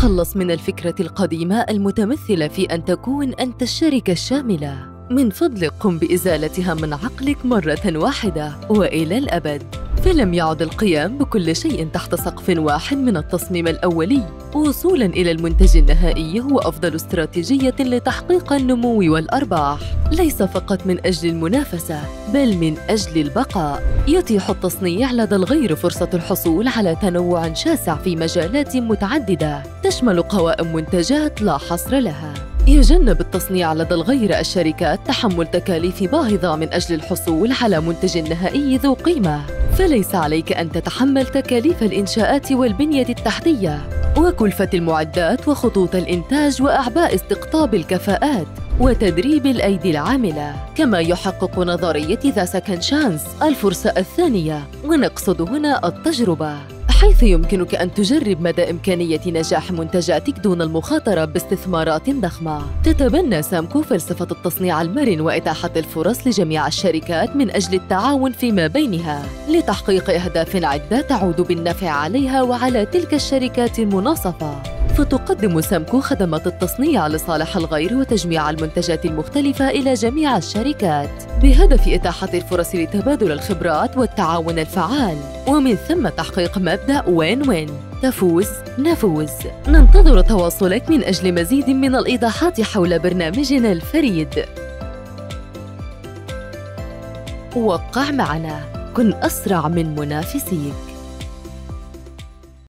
تخلص من الفكرة القديمة المتمثلة في أن تكون أنت الشركة الشاملة. من فضلك قم بإزالتها من عقلك مرة واحدة وإلى الأبد. فلم يعد القيام بكل شيء تحت سقف واحد من التصميم الأولي وصولاً إلى المنتج النهائي هو أفضل استراتيجية لتحقيق النمو والأرباح، ليس فقط من أجل المنافسة بل من أجل البقاء. يتيح التصنيع لدى الغير فرصة الحصول على تنوع شاسع في مجالات متعددة تشمل قوائم منتجات لا حصر لها. يجنب التصنيع لدى الغير الشركات تحمل تكاليف باهظة من أجل الحصول على منتج نهائي ذو قيمة، فليس عليك أن تتحمل تكاليف الإنشاءات والبنية التحتية وكلفة المعدات وخطوط الإنتاج وأعباء استقطاب الكفاءات وتدريب الأيدي العاملة. كما يحقق نظرية ذا سكند شانس الفرصة الثانية، ونقصد هنا التجربة، حيث يمكنك أن تجرب مدى إمكانية نجاح منتجاتك دون المخاطرة باستثمارات ضخمة. تتبنى سامكو فلسفة التصنيع المرن وإتاحة الفرص لجميع الشركات من أجل التعاون فيما بينها لتحقيق أهداف عدة تعود بالنفع عليها وعلى تلك الشركات المناصفة. فتقدم سامكو خدمات التصنيع لصالح الغير وتجميع المنتجات المختلفة إلى جميع الشركات بهدف إتاحة الفرص لتبادل الخبرات والتعاون الفعال، ومن ثم تحقيق مبدأ وين وين، تفوز نفوز. ننتظر تواصلك من أجل مزيد من الإيضاحات حول برنامجنا الفريد. وقع معنا، كن أسرع من منافسيك.